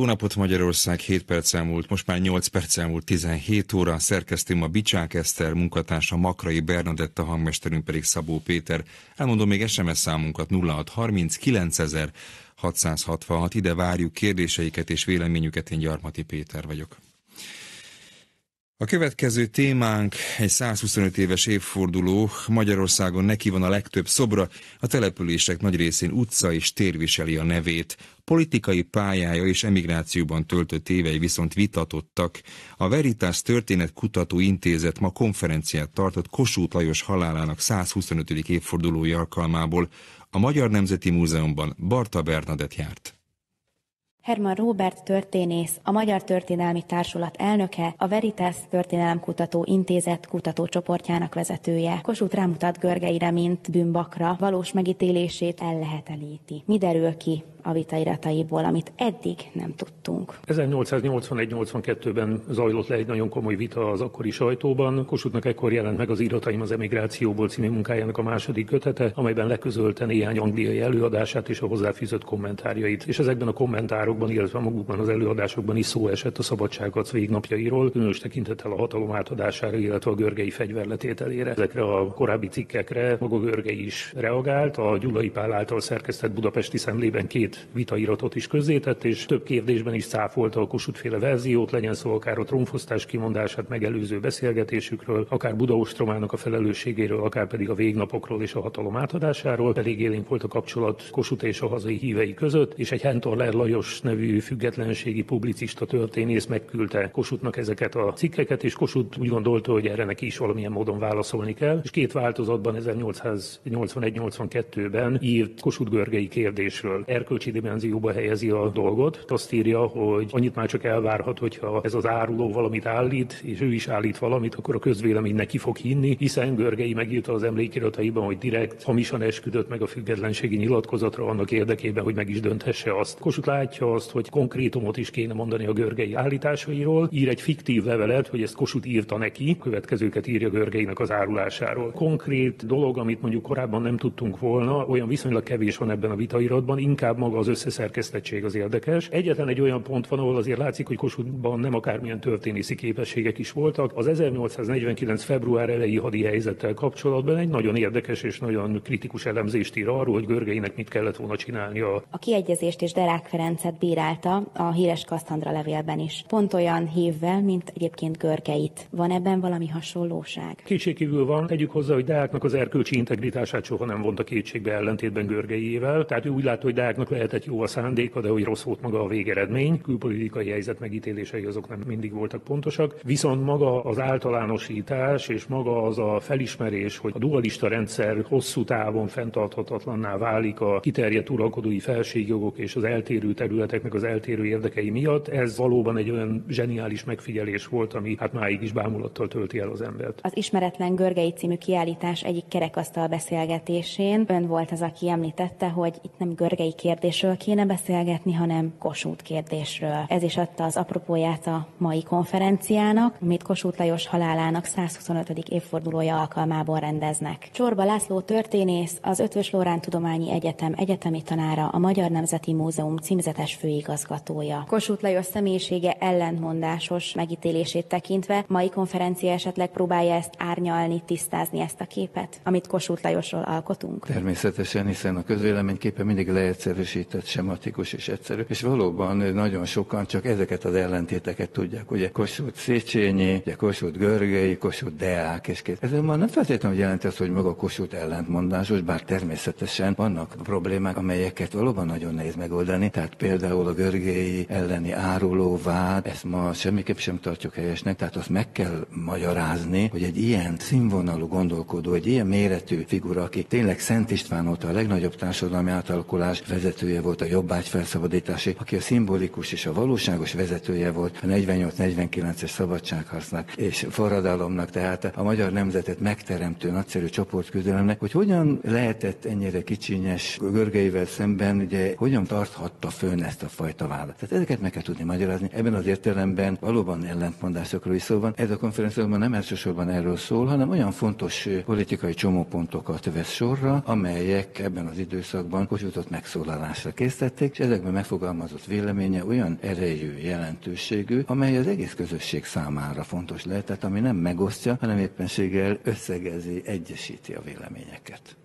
Jó napot Magyarország, 7 perc elmúlt, most már 8 perc elmúlt 17 óra. Szerkesztőm a Bicsák Eszter, munkatársa Makrai Bernadett, a hangmesterünk pedig Szabó Péter. Elmondom még SMS számunkat 0630 9000 666. Ide várjuk kérdéseiket és véleményüket, én Gyarmati Péter vagyok. A következő témánk egy 125 éves évforduló. Magyarországon neki van a legtöbb szobra, a települések nagy részén utca és tér viseli a nevét. Politikai pályája és emigrációban töltött évei viszont vitatottak. A Veritas Történetkutató Intézet ma konferenciát tartott Kossuth Lajos halálának 125. évfordulója alkalmából. A Magyar Nemzeti Múzeumban Barta Bernadett járt. Herman Róbert történész, a Magyar Történelmi Társulat elnöke, a Veritas Történelemkutató Intézet kutatócsoportjának vezetője. Kossuth rámutat Görgeire, mint bűnbakra, valós megítélését elleheteníti. Mi derül ki a vitairataiból, amit eddig nem tudtunk? 1881-82-ben zajlott le egy nagyon komoly vita az akkori sajtóban. Kossuthnak ekkor jelent meg az Irataim az emigrációból című munkájának a második kötete, amelyben leközölte néhány angliai előadását és a hozzáfűzött kommentárjait. És ezekben a kommentárokban, illetve magukban az előadásokban is szó esett a szabadságharc végnapjairól, különös tekintettel a hatalom átadására, illetve a görgei fegyverletételére. Ezekre a korábbi cikkekre maga Görgei is reagált. A Gyulai Pál által szerkesztett Budapesti Szemlében 2 vitairatot is közzétett, és több kérdésben is cáfolta a Kossuth-féle verziót, legyen szó akár a trónfosztás kimondását megelőző beszélgetésükről, akár Buda ostromának a felelősségéről, akár pedig a végnapokról és a hatalom átadásáról. Elég élénk volt a kapcsolat Kossuth és a hazai hívei között, és egy Hentorler Lajos nevű függetlenségi publicista történész megküldte Kossuthnak ezeket a cikkeket, és Kossuth úgy gondolta, hogy erre neki is valamilyen módon válaszolni kell, és 2 változatban 1881-82-ben írt Kossuth-Görgei kérdésről. Erkölcsi dimenzióba helyezi a dolgot. Azt írja, hogy annyit már csak elvárhat, hogyha ez az áruló valamit állít, és ő is állít valamit, akkor a közvélemény neki fog hinni, hiszen Görgei megírta az emlékirataiban, hogy direkt hamisan esküdött meg a függetlenségi nyilatkozatra annak érdekében, hogy meg is dönthesse azt. Kossuth látja azt, hogy konkrétumot is kéne mondani a Görgei állításairól, ír egy fiktív levelet, hogy ezt Kossuth írta neki, következőket írja Görgeinek az árulásáról. Konkrét dolog, amit mondjuk korábban nem tudtunk volna, olyan viszonylag kevés van ebben a vitairatban, inkább maga az összeszerkesztettség az érdekes. Egyetlen egy olyan pont van, ahol azért látszik, hogy Kossuthban nem akármilyen történészi képességek is voltak. Az 1849. február elejé hadi helyzettel kapcsolatban egy nagyon érdekes és nagyon kritikus elemzést ír arról, hogy Görgeinek mit kellett volna csinálnia. A kiegyezést és Deák Ferencet bírálta a híres Kasztandra levélben is. Pont olyan hívvel, mint egyébként Görgeit. Van ebben valami hasonlóság? Kétségkívül van. Tegyük hozzá, hogy Deáknak az erkölcsi integritását soha nem vonta kétségbe, ellentétben Görgeiével. Tehát ő úgy látta, hogy Deáknak lehetett jó a szándéka, de hogy rossz volt maga a végeredmény. Külpolitikai helyzet megítélései azok nem mindig voltak pontosak. Viszont maga az általánosítás és maga az a felismerés, hogy a dualista rendszer hosszú távon fenntarthatatlanná válik a kiterjedt uralkodói felségjogok és az eltérő területeknek az eltérő érdekei miatt, ez valóban egy olyan zseniális megfigyelés volt, ami hát máig is bámulattal tölti el az embert. Az Ismeretlen Görgei című kiállítás egyik kerekasztal beszélgetésén ön volt az, aki említette, hogy itt nem Görgei kérdésről kéne beszélgetni, hanem Kossuth kérdésről. Ez is adta az apropóját a mai konferenciának, amit Kossuth Lajos halálának 125. évfordulója alkalmából rendeznek. Csorba László történész, az Eötvös Loránd Tudományi Egyetem egyetemi tanára, a Magyar Nemzeti Múzeum címzetes főigazgatója. Kossuth Lajos személyisége ellentmondásos megítélését tekintve mai konferencia esetleg próbálja ezt árnyalni, tisztázni ezt a képet, amit Kossuth Lajosról alkotunk? Természetesen, hiszen a közvéleményképe mindig leegyszerűsített, sematikus és egyszerű, és valóban nagyon sokan csak ezeket az ellentéteket tudják. Ugye Kossuth Széchenyi, ugye Kossuth Görgei, Kossuth Deák és kész. Ez már nem feltétlenül jelenti azt, hogy maga Kossuth ellentmondásos, bár természetesen vannak problémák, amelyeket valóban nagyon nehéz megoldani. Tehát például a Görgei elleni áruló vád, ezt ma semmiképp sem tartjuk helyesnek, tehát azt meg kell magyarázni, hogy egy ilyen színvonalú gondolkodó, egy ilyen méretű figura, aki tényleg Szent István óta a legnagyobb társadalmi átalakulás vezetője volt, a jobbágy felszabadítási, aki a szimbolikus és a valóságos vezetője volt a 48-49-es szabadságharcnak és forradalomnak, tehát a magyar nemzetet megteremtő nagyszerű csoportküzdelemnek, hogy hogyan lehetett ennyire kicsinyes Görgeivel szemben, ugye hogyan tarthatta fönn ezt a fajta választ. Tehát ezeket meg kell tudni magyarázni. Ebben az értelemben valóban ellentmondásokról is szó van. Ez a konferencia nem elsősorban erről szól, hanem olyan fontos politikai csomópontokat vesz sorra, amelyek ebben az időszakban Kossuthot megszólalásra készítették, és ezekben megfogalmazott véleménye olyan erejű, jelentőségű, amely az egész közösség számára fontos lehet, tehát ami nem megosztja, hanem éppenséggel összegezi, egyesíti a véleményeket.